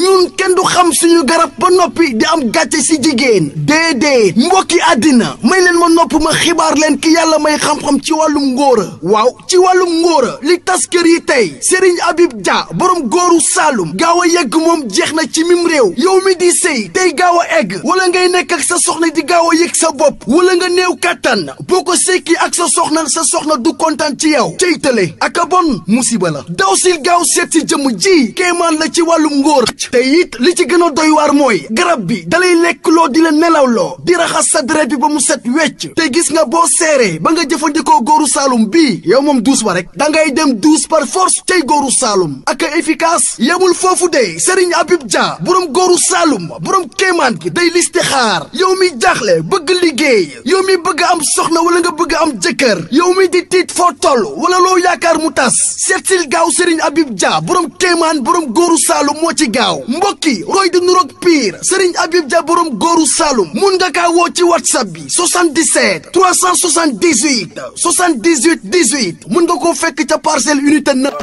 ñun kenn du xam suñu garab ba noppi di am gàcce si jigéen déedéet mbokki àddina may leen ma nopp ma xibaar leen ki yàlla may xam-xam ci wàllum ngóora waaw ci wàllum ngóora li tas kër yi tey Serigne Habib Dia borom góoru Saalum gaaw a yegg moom jeex na ci mim réew yow mi di sëy tey gaaw a egg wala ngay nekk ak sa soxna di gaaw a yëg sa bopp wala nga néew kàttan boo ko sekki ak sa soxna du kontaan ci yow ceytale ak a bon musiba la daw sil gaaw seet si jëmm ji kéemaan la ci wàllum ngóor te it li ci gën a doy waar mooy garab bi dalay lekk loo di la nelaw loo di raxas sa deret bi ba mu set wecc te gis nga boo seeree ba nga jëfandikoo góoru Saalum bii yow moom duus ba rek dangay dem duus par force tey góoru Saalum ak efficace yemul foofu de Serigne Habib Dia borom góoru Saalum borom kéemaan gi day listixaar yow mi jaaxle bëgg liggéey yow mi bëgg am soxna wala nga bëgg am jëkkër yow mi di tiit foo toll wala loo yaakaar mu tas seetsil gaaw Serigne Habib Dia borom kéemaan borom góoru Saalum moo ci gaaw mbokki roy di nuroog pire Serigne Habib Dia borom góoru Saalum mun nga kaa woo ci WhatsApp bi 77 378 78 18 mun nga koo fekk ca parcelle unité 9.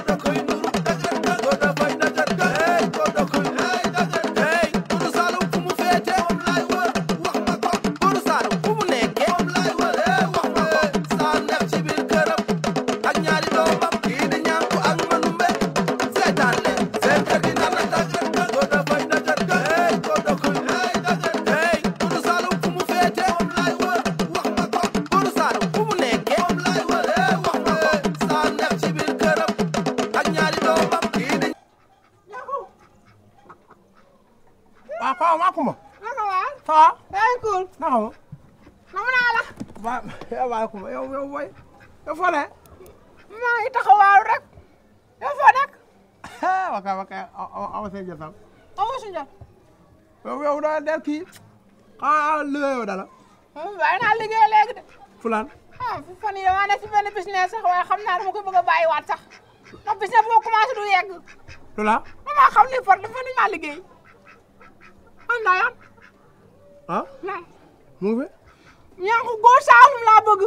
yow foo ne maa ngi taxawaalu rek yow foo nekk waka awa seen jot sax awa seen jot yow da del kii liggéeyoo dala bàyyi naa liggéey léegi de fulaan fu fan yi damaa ne si benn business sax waaye xam naa dama koy bëgg a bàyyiwaat sax ndax business boo commencé du yegg lu la damaa xam ni for dafa nañ maa liggéey andayaan mu ngi fi ñànku góor Saalum laa bëgg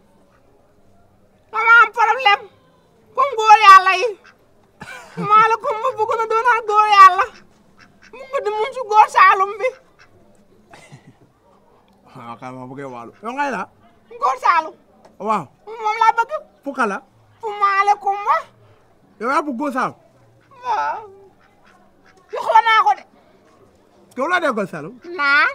dama am problème comme góor yàlla yi maa la comme ma bëgg na doonal góor yàlla mu ngi di mun si góor Saalum bi waaw kay ma bëggee wàllu yow ngay la góor Saalum waaw moom laa bëgg fu kala fu maale kumba yow yaa bëgg góor Saalum waaw yoxla naa ko de yow laa dee góor Saalum naa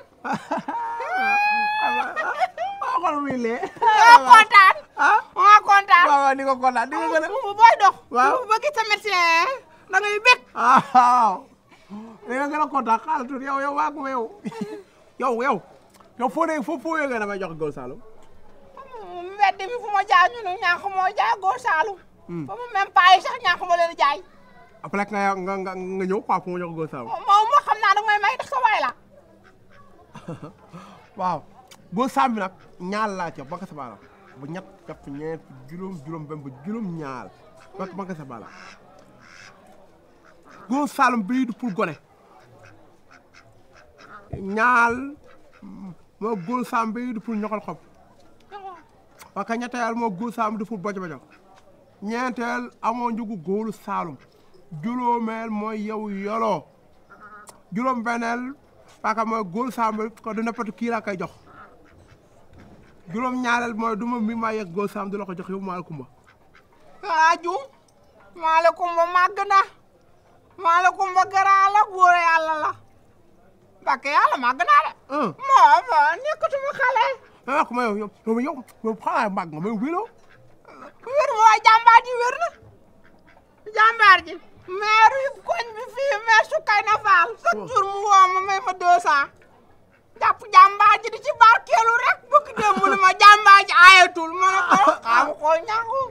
xol mi lee kontaan maa kontaan waaw di nga kontaan di nga gën a booy dox waaw ba gis sa médecin da ngay bég waaw di nga gën a kontaan xaaral tuuti yow waa ko yow foo yëgee damay jox góor Saalum mbedd mi fu ma jaay ñu ne ñànk moo jaay góor Saalum ba mu même pas yi sax ñànk moo leen jaay après nga ñëw quoi fu ma jox góor Saalum moom moo xam naa da may may tax sa waay la waaw góor Saalum bi nag ñaal laa ca baka sa bala bu ñett jàpp ñeent juróom benn ba juróom ñaal baka sa bala góor Saalum bii du pour gone ñaal moo góor Saalum bii du pour ñoxal xob parce que ñetteel moo góor Saalum du pour bojo ñeenteel amoo njugu góoru Saalum juróomeel mooy yow yoloo juróom benneel parce que mooy góor Saalum ko du n'importe qui laa koy jox juróom ñaareel mooy du ma mi maa yegg góor Saalum du la ko jox yow maala kumba juum maala kumba màgg na maala kumba garaa la góor yàlla la parce que yàlla màgg naa de moo nekkatuma xale kuma yow xanaa màgg nga may wéroo wér mooy jàmbaar ji wér na jàmbaar ji maire yi koñ bi fii maire sukkay na faal chaque jour mu woo ma may ma 200 jàpp jàmbaar ji di ci barkeelu rek bëgg dem mu ne ma jàmbaar ji aayatul ma ne ko xam ko ñàngu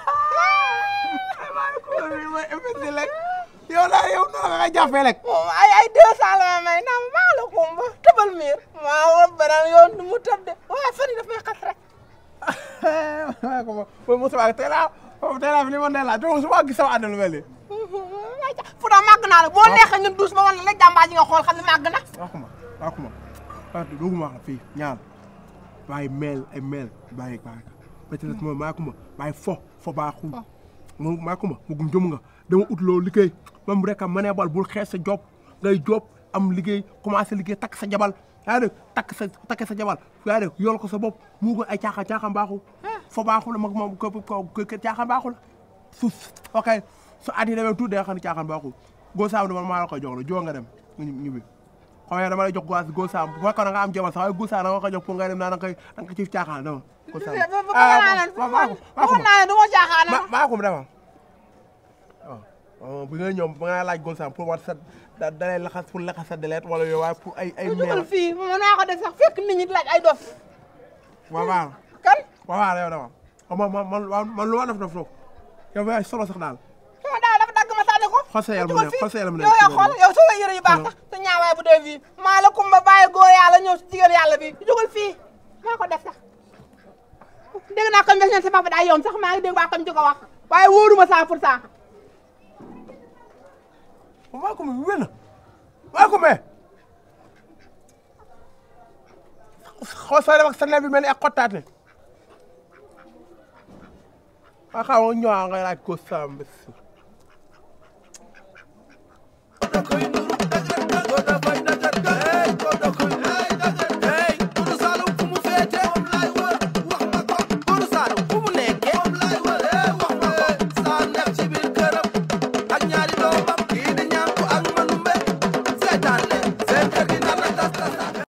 may effecté rek yow la yow noonu nga jàppee rek ay 200 la may na maa la kumba tëbal miir maa war beneen yoon du mu tëb de waaye fan yi daf may xas rek waaye ko ma Moussa tey laa fi li ma ne la te Moussa gis sama àdduna lu mel nii fu da màgg naa la boo neexee ñun douce ma wan la jàmbaar ji nga xool xam ne màgg na waxuma dooguma wax fii ñaar bàyyi meel ay meel bàyyi peut-être moom maa ko ma bàyyi fo baaxul maa ko ma mu gum jëm nga dama ut loolu liggéey même rek a mënee bal bul xees sa job ngay job am liggéey commencé liggéey takk sa jabal yaa dégg takk sa jabal yaa dégg yool ko sa bopp mu ko ay caaxaan baaxul fa baaxul mag moom ko caaxaan baaxul su ok su at yi demee tuuti da nga xam ne caaxaan baaxul góosaam dama maa la koy jox la joo nga dem nga ñibbi xam nga dama lay jox góosaam bu fekkoon nga am jabal sax waaye góosaam dama koy jox pour nga dem naa da nga ci caaxaan dama góosaam maakum dama waaw bi nga ñëw ba nga laaj góosaam pour war sa dalay laxas pour laxas sa deleet wala yow waaye pour ay dugal fii mo naa ko def sax fekk nit ñi laaj ay dof waaw kan waaw yow dama man lu ma def yow yaay solo sax daal sama daal dafa dagg ma sànni ko xool sa yaram ne yow xool yow sa yëre yu baax sax sa ñaawaay bu dee fii maa la kumba bàyyi góor yàlla ñëw si jigéen yàlla bi dugal fii maa ko def sax dégg naa comme def sa papa daa yow sax maa ngi dégg waa comme ko wax waaye wóoruma 100%. maa ko wér na maa ko mee xool soo dem ak sa bi mel ni ak xottaate waa xaw ma ñëwaat nga laaj ko sàmm